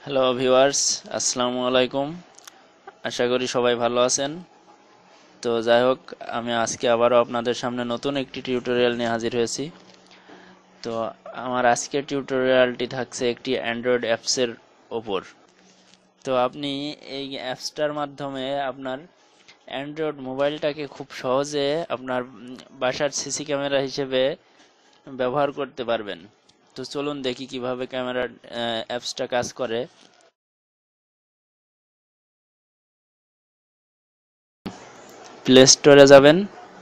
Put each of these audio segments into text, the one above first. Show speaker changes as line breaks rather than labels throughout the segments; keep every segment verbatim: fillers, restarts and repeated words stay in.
Hello viewers, আসসালামু আলাইকুম। আশা করি সবাই ভালো আছেন। তো যাই হোক, আমি আজকে আবারও আপনাদের সামনে নতুন একটি টিউটোরিয়াল নিয়ে হাজির হয়েছি। তো আমার আজকের টিউটোরিয়ালটি থাকছে একটি অ্যান্ড্রয়েড অ্যাপসের ওপর। তো আপনি এই অ্যাপসটার মাধ্যমে আপনার অ্যান্ড্রয়েড মোবাইলটাকে খুব সহজে আপনার বাসার সিসি ক্যামেরা হিসেবে ব্যবহার করতে পারবেন। তো চলুন দেখি কিভাবে ক্যামেরার অ্যাপসটা কাজ করে। প্লে স্টোরে যাবেন।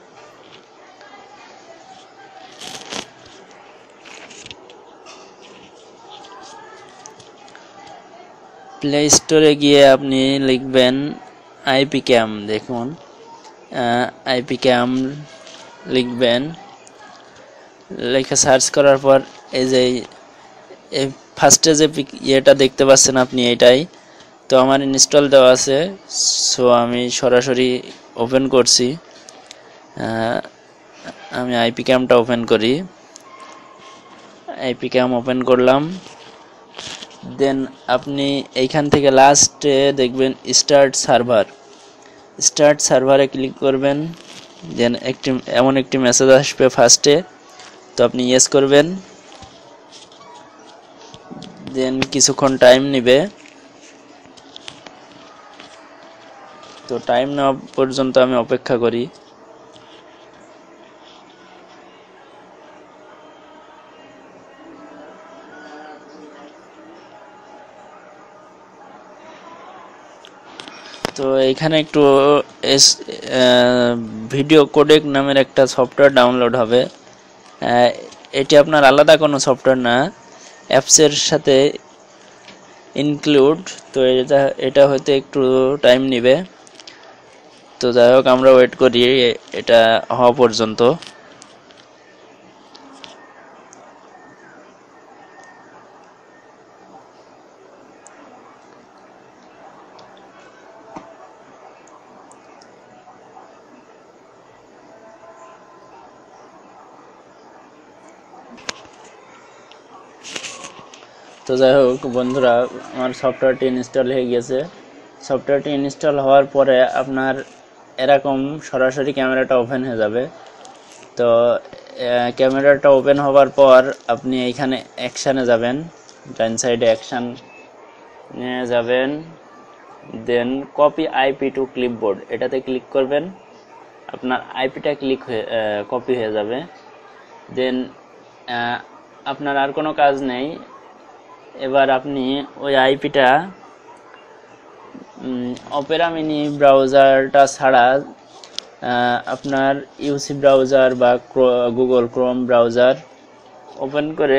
প্লে স্টোরে গিয়ে আপনি লিখবেন আইপি ক্যাম। দেখুন, আইপি ক্যাম লিখবেন, লেখা সার্চ করার পর এই যে এই ফার্স্টে যে ইয়েটা দেখতে পাচ্ছেন আপনি, এটাই তো আমার ইনস্টল দেওয়া আছে। সো আমি সরাসরি ওপেন করছি। আমি আইপি ক্যামটা ওপেন করি। আইপি ক্যাম ওপেন করলাম। দেন আপনি এইখান থেকে লাস্টে দেখবেন স্টার্ট সার্ভার। স্টার্ট সার্ভারে ক্লিক করবেন। দেন একটি এমন একটি মেসেজ আসবে ফার্স্টে, তো আপনি ইয়েস করবেন। দেন কিছুক্ষণ টাইম নেবে। তো টাইম নেওয়া পর্যন্ত আমি অপেক্ষা করি। তো এইখানে একটু এস ভিডিও কোডেক নামের একটা সফটওয়্যার ডাউনলোড হবে। এটি আপনার আলাদা কোনো সফটওয়্যার না, অ্যাপসের সাথে ইনক্লুড। তো এটা এটা হয়তো একটু টাইম নেবে। তো যাই হোক, আমরা ওয়েট করি এটা হওয়া পর্যন্ত। তো যাই হোক বন্ধুরা, আমার সফটওয়্যারটি ইনস্টল হয়ে গেছে। সফটওয়্যারটি ইনস্টল হওয়ার পরে আপনার এরকম সরাসরি ক্যামেরাটা ওপেন হয়ে যাবে। তো ক্যামেরাটা ওপেন হওয়ার পর আপনি এইখানে অ্যাকশানে যাবেন, ডান সাইডে অ্যাকশান নিয়ে যাবেন। Then copy IP to clipboard, এটাতে ক্লিক করবেন। আপনার আইপিটা ক্লিক হয়ে কপি হয়ে যাবে। দেন আপনার আর কোনো কাজ নেই। এবার আপনি ওই আইপিটা অপেরা মিনি ব্রাউজারটা ছাড়া আপনার ইউসি ব্রাউজার বা গুগল ক্রোম ব্রাউজার ওপেন করে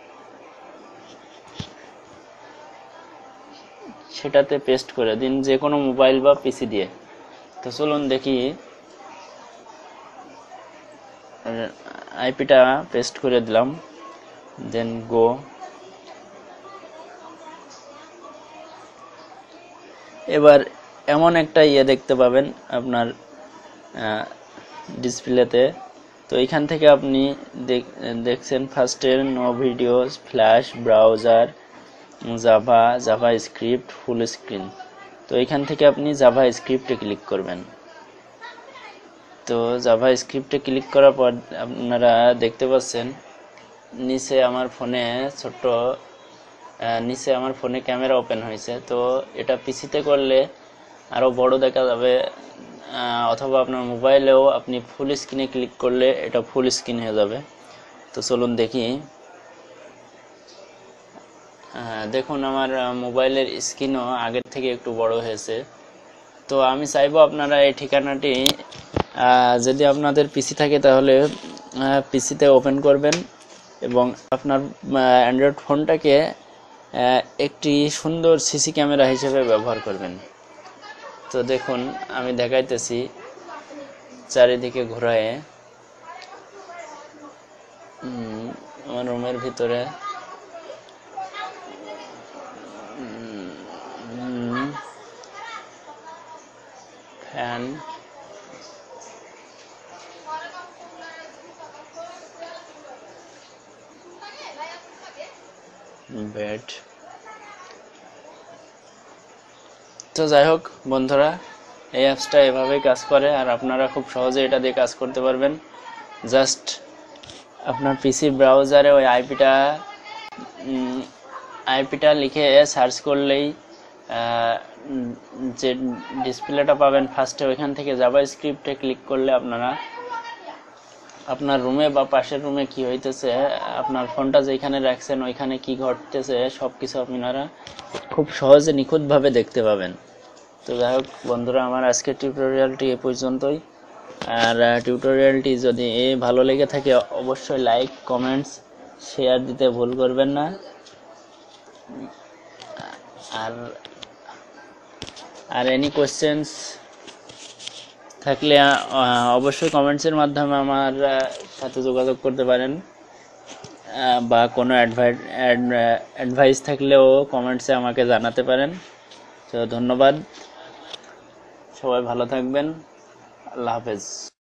সেটাতে পেস্ট করে দিন, যে কোনো মোবাইল বা পিসি দিয়ে। তো চলুন দেখি। আইপিটা পেস্ট করে দিলাম। দেন গো। এবার এমন একটা ইয়ে দেখতে পাবেন আপনার ডিসপ্লেতে। তো এইখান থেকে আপনি দেখছেন ফার্স্টে no videos, flash, browser, Java, JavaScript, full screen. তো এইখান থেকে আপনি জাভা স্ক্রিপ্টে ক্লিক করবেন। তো জাভা স্ক্রিপ্টে ক্লিক করার পর আপনারা দেখতে পাচ্ছেন নিচে আমার ফোনে ছোট্ট নিচে আমার ফোনে ক্যামেরা ওপেন হয়েছে। তো এটা পিসিতে করলে আরও বড় দেখা যাবে, অথবা আপনার মোবাইলেও আপনি ফুল স্ক্রিনে ক্লিক করলে এটা ফুল স্ক্রিন হয়ে যাবে। তো চলুন দেখি। দেখুন, আমার মোবাইলের স্ক্রিনও আগের থেকে একটু বড় হয়েছে। তো আমি চাইবো আপনারা এই ঠিকানাটি যদি আপনাদের পিসি থাকে তাহলে পিসিতে ওপেন করবেন এবং আপনার অ্যান্ড্রয়েড ফোনটাকে একটি সুন্দর সিসি ক্যামেরা হিসেবে ব্যবহার করবেন। তো দেখুন, আমি দেখাইতেছি চারিদিকে ঘোরায় আমার রুমের ভিতরে। ফ্যান, বেড, তো যাই হোক বন্ধুরা, এই অ্যাপসটা এভাবেই কাজ করে আর আপনারা খুব সহজে এটা দিয়ে কাজ করতে পারবেন। জাস্ট আপনার পিসি ব্রাউজারে ওই আইপিটা আইপিটা লিখে সার্চ করলেই যে ডিসপ্লেটা পাবেন ফার্স্টে, ওইখান থেকে জাভাস্ক্রিপ্টে ক্লিক করলে আপনারা আপনার রুমে বা পাশের রুমে কি হইতেছে, আপনার ফোনটা যেখানে রাখছেন ওইখানে কি ঘটতেছে সব কিছু আপনারা খুব সহজে নিখুঁতভাবে দেখতে পাবেন। তো যাই হোক বন্ধুরা, আমার আজকের টিউটোরিয়ালটি এ পর্যন্তই। আর টিউটোরিয়ালটি যদি ভালো লেগে থাকে অবশ্যই লাইক, কমেন্টস, শেয়ার দিতে ভুল করবেন না। আর আর এনি কোশ্চেন্স থাকলে অবশ্যই কমেন্টসের মাধ্যমে আমার সাথে যোগাযোগ করতে পারেন, বা কোনো অ্যাডভাইস থাকলেও কমেন্টসে আমাকে জানাতে পারেন। তো ধন্যবাদ, সবাই ভালো থাকবেন, আল্লাহ হাফেজ।